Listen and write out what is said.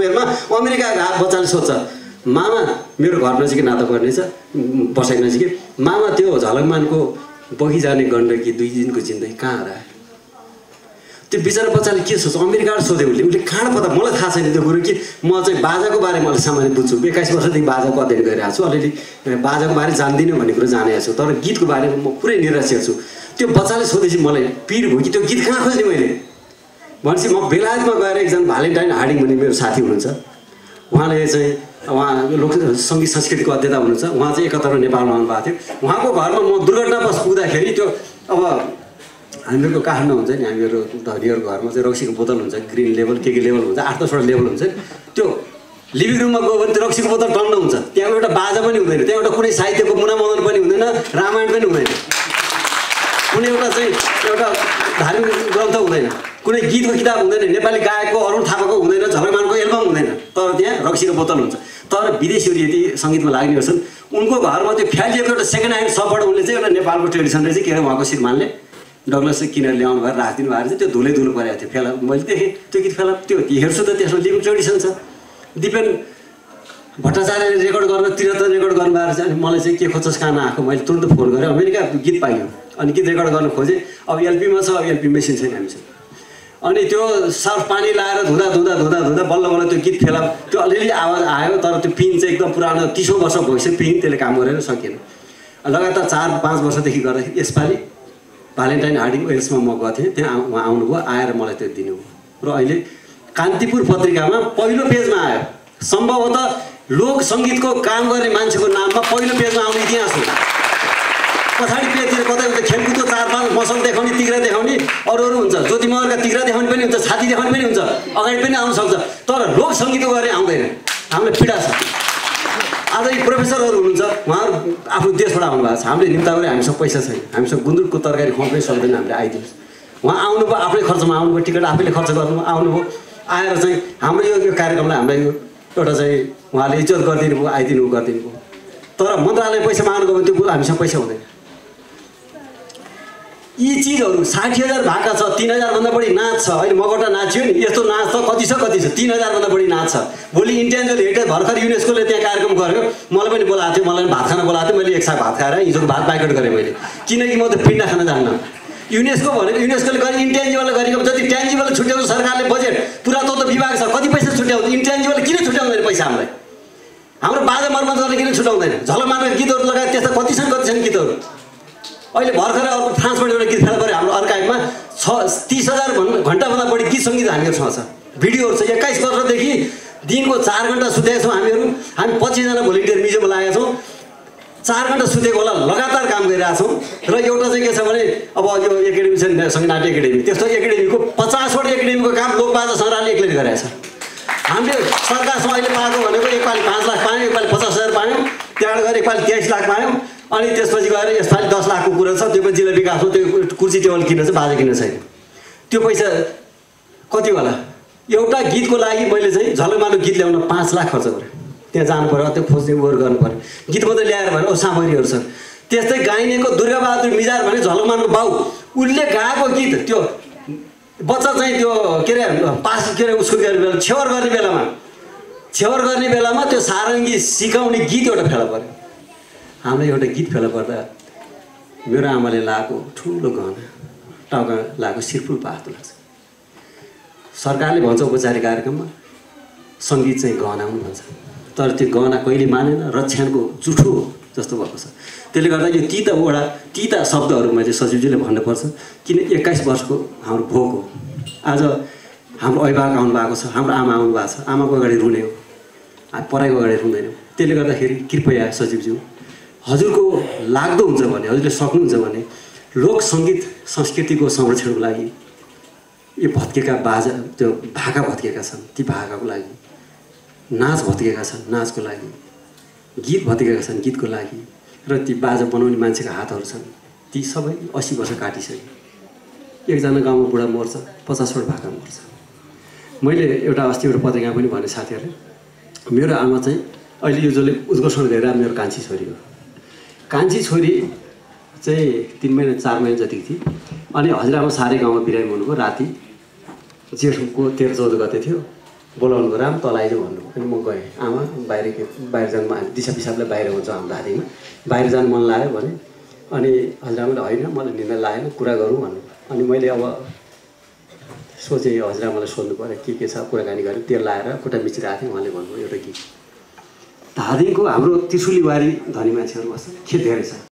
उमेरमा अमेरिकाको बच्चाले सोध्छ मामा मेरो घर नजिकै नाता पर्नेछ बसाइ नजिकै मामा त्यो झलकमानको बगिजाने गण्डकी 2 दिनको जिन्दगी कहाँ हरायो त्यो बिचरा बच्चाले के सोच्छ अमेरिकाबाट सोध्यो उसले कहाँ पत्ता मलाई थाहा छैन त्यो कुरो कि म चाहिँ बाजाको बारेमा मैले सामान्य बुझ्छु 21 वर्षदेखि बाजाको अध्ययन गरिरहेको छु अलिअलि बाजाको बारे जान्दिनँ भन्ने कुरो जानेको छु तर गीतको बारेमा म पुरै निरक्षर छु त्यो बच्चाले सोधेपछि मलाई पिर भयो कि त्यो गीत कहाँ खोज्ने मैले भनेपछि म बेलायतमा गएर एकजना भ्यालेन्टाइन हार्डिङ भन्ने मेरो साथी हुनुहुन्छ उहाँले चाहिँ उहाँ लोक सङ्गीत संस्कृतिको अध्येता हुनुहुन्छ उहाँ चाहिँ एकहत्तर नेपालमा आउनुभएको थियो उहाँको घरमा म दुर्घटनावश पुग्दाखेरि त्यो अब हामीहरूको काठमाडौँ हुन्छ नि हामीहरू धनीहरूको घरमा चाहिँ रक्सीको बोतल हुन्छ ग्रिन लेभल के लेभल हुन्छ 8-10वटा लेभल हुन्छ त्यो लिभिङ रुममा गयो भने त्यो रक्सीको बोतल टन्न हुन्छ त्यहाँ एउटा बाजा पनि हुँदैन त्यहाँ एउटा कुनै साहित्यको मुनामदन पनि हुँदैन रामायण पनि हुँदैन कुनै एउटा चाहिँ एउटा धार्मिक ग्रन्थ हुँदैन कुनै गीतको किताब हुँदैन नेपाली गायकको अरुण थापाको हुँदैन झलकमानको एल्बम हुँदैन तर त्यहाँ रक्सीको बोतल हुन्छ तर विदेशीहरू यदि सङ्गीतमा लाग्ने गर्छन् उनको घरमा त्यो फ्यालिएको एउटा सेकेन्ड ह्यान्ड सपबाट उनले चाहिँ एउटा नेपालको ट्रेडिसन रहेछ के अरे उहाँको श्रीमानले डगलस चाहिँ किनेर ल्याउनु भएर राखिदिनु भएर चाहिँ त्यो धुलै धुलो परेको थियो फेला मैले देखेँ त्यो गीत फेला त्यो हेर्छु त त्यसमा लिभिङ ट्रेडिसन छ दिपेन भट्टाचार्यले रेकर्ड गर्न 73 रेकर्ड गर्नुभएको चाहिँ अनि मलाई चाहिँ के खोज्छस् कहाँ नआएको मैले तुरन्त फोन गरेँ अमेरिका गीत पाइयो अनि गीत रेकर्ड गर्न खोजेँ अब एलपीमा छ अब एलपी मेसिन छैन हामीसँग अनि त्यो सर्फ पानी लाएर धुँदा धुँदा धुँदा धुँदा बल्ल बल्ल त्यो गीत फेला त्यो अलिअलि आवाज आयो तर त्यो पिन चाहिँ एकदम पुरानो 30औं वर्ष भइसक्यो पिन त्यसले काम गरेर सकिएन लगातार 4-5 वर्षदेखि गर्दाखेरि यसपालि भ्यालेन्टाइन हार्डिङ वेल्समा म गएको थिएँ त्यहाँ उहाँ आउनुभयो आएर मलाई त्यो दिनुभयो र अहिले कान्तिपुर पत्रिकामा पहिलो पेजमा आयो सम्भवतः लोक सङ्गीतको काम गर्ने मान्छेको नाममा पहिलो पेजमा आउने इतिहास हो पछाडि पेजतिर कतै हुन्छ खेलकुदको 4-5 मसल देखाउने तिग्रा देखाउने अरू हुन्छ ज्योति मगरका तिग्रा देखाउने पनि हुन्छ छाती देखाउने पनि हुन्छ अगाडि पनि आउन सक्छ तर लोक सङ्गीतको गरे आउँदैन हामीलाई पीडा छ आज यी प्रोफेसरहरू हुनुहुन्छ उहाँहरू आफ्नो देशबाट आउनुभएको छ हामीले निम्ता गरे हामीसँग पैसा छैन हामीसँग गुन्द्रुकको तरकारी खुवाउनै सक्दैन हामीले आइदिनुहोस् उहाँ आउनुभयो आफ्नै खर्चमा आउनुभयो टिकट आफैले खर्च गर्नुभयो आउनुभयो आएर चाहिँ हाम्रो यो कार्यक्रमलाई हामीलाई एउटा चाहिँ उहाँले इज्जत गरिदिनु भयो आइदिनु गरिदिनु भयो तर मन्त्रालय पैसा माग्नुको भने त्यो हामीसँग पैसा हुँदैन यी चिजहरू 60,000 भाका छ 3,000 भन्दा बढी नाच छ अहिले मगौटा नाच्यो नि यस्तो नाच त कति छ 3,000 भन्दा बढी नाच छ भोलि इन्टेन्जिबल हेरिटेज भर्खर युनेस्कोले त्यहाँ कार्यक्रम गर्यो मलाई पनि बोलाएको थियो मलाई भात खान बोलाएको थियो मैले एक साथ भात खाएर हिजोको भात बाइकट गरेँ मैले किनकि म त पिण्डा खान जान्न युनेस्को भनेको युनेस्कोले गरे इन्टेन्जिबल गरेको जति ट्यान्जिबल छुट्याउँछ सरकारले बजेट पुरातत्व विभाग छ कति पैसा छुट्याउँछ इन्टेन्जिबल किन छुट्याउँदैन पैसा हामीलाई हाम्रो बाजा मर्मत गर्ने किन छुट्याउँदैन झलकमानको गीतहरू लगायत त्यस्ता कति छन् गीतहरू अहिले भर्खर अर्को फ्रान्सबाट एउटा गीत फेला पऱ्यो हाम्रो अर्काइभमा 30,000 घन्टाभन्दा बढी गीत सङ्गीत हामीहरूसँग छ भिडियोहरू छ 21 वर्षदेखि दिनको 4 घन्टा सुतेका छौँ हामी 25 जना भोलिन्टियर म्युजियममा लागेका छौँ 4 घन्टा सुतेको होला लगातार काम गरिरहेका छौँ र एउटा चाहिँ के छ भने अब यो एकाडेमी छ सङ्गीत नाट्य एकाडेमी त्यस्तो एकाडेमीको 50वटा एकाडेमीको काम लोकबाजा संग्रहालय एक्लैले गरेको छ हामीले सरकारसँग अहिले पाएको भनेको एकपालि 5 लाख पायौँ एकपालि 50,000 पायौँ त्यहाँबाट गएर एकपालि 23 लाख पायौँ अनि त्यसपछि गएर यसपालि 10 लाखको कुरा छ त्यो पनि जिल्ला विकासमा त्यो कुर्सी टेबल किन्न चाहिँ बाजा किन्न छैन त्यो पैसा कति होला एउटा गीतको लागि मैले चाहिँ झलकमानको गीत ल्याउन 5 लाख खर्च गरेँ त्यहाँ जानु पर्यो त्यो खोज्ने उयो गर्नु पर्यो गीत मात्रै ल्याएर भएर सामग्रीहरू छ त्यस्तै गाइनेको दुर्गाबहादुर मिजार भने झलकमानको बाउ उसले गाएको गीत त्यो बच्चा चाहिँ त्यो के अरे पास के अरे उसको छेवर गर्ने बेलामा त्यो सारङ्गी सिकाउने गीत एउटा फेला पर्यो हामीलाई एउटा गीत फेला पर्दा मेरो आमाले लाएको ठुलो गहना टाउका लाएको सिरफुल पास्तो लाग्छ सरकारले भन्छ औपचारिक कार्यक्रममा सङ्गीत चाहिँ गहना हुनु भन्छ तर त्यो गहना कहिले मानेन रक्षाको जुठो जस्तो भएको छ त्यसले गर्दा यो तीता शब्दहरू मैले सचिवजीले भन्नुपर्छ किन 21 वर्षको हाम्रो भोग हो आज हाम्रो अभिभावक आउनु भएको छ हाम्रो आमा आउनु भएको छ आमाको अगाडि रुने हो पढाइको अगाडि रुँदैनौँ त्यसले गर्दाखेरि कृपया सचिवज्यू हजुरको लाग्दो हुन्छ भने हजुरले सक्नुहुन्छ भने लोक सङ्गीत संस्कृतिको संरक्षणको लागि यो भत्केका बाजा त्यो भाका भत्केका छन् ती भाकाको लागि नाच भत्केका छन् नाचको लागि गीत भत्केका छन् गीतको लागि र ती बाजा बनाउने मान्छेका हातहरू छन् ती सबै 80 वर्ष काटिसके एकजना गाउँमा बुढा मर्छ 50वटा भाका मर्छ मैले एउटा अस्ति एउटा पत्रिकामा पनि भने साथीहरूले मेरो आमा चाहिँ अहिले यो जसले उद्घोषण गरेर मेरो कान्छी छोरी हो कान्छी छोरी चाहिँ 3 महिना 4 महिना जतिको थिए अनि हजुरआमा सारै गाउँमा बिरामी हुनुभयो राति जेठको 13-14 गते थियो बोलाउनु भयो राम तल आइज भन्नु। अनि म गएँ। आमा बाहिर जानु दिशा पिसाबले बाहिर हुन्छ हाम्रो धादिङमा, बाहिर जानु मन लाग्यो भने। अनि हजुरआमाले होइन मलाई निन्द्रा लागेन कुरा गरौँ भन्नु। अनि मैले अब सोचेँ हजुरआमालाई सोध्नु पऱ्यो के छ कुराकानी गरेँ। तेल लाएर खुट्टा मिचिरहेको थिएँ। उहाँले भन्नुभयो एउटा गीत धादिङको हाम्रो त्रिशुलीवारी धनी मान्छेहरू बस्छ खेत धेरै छ।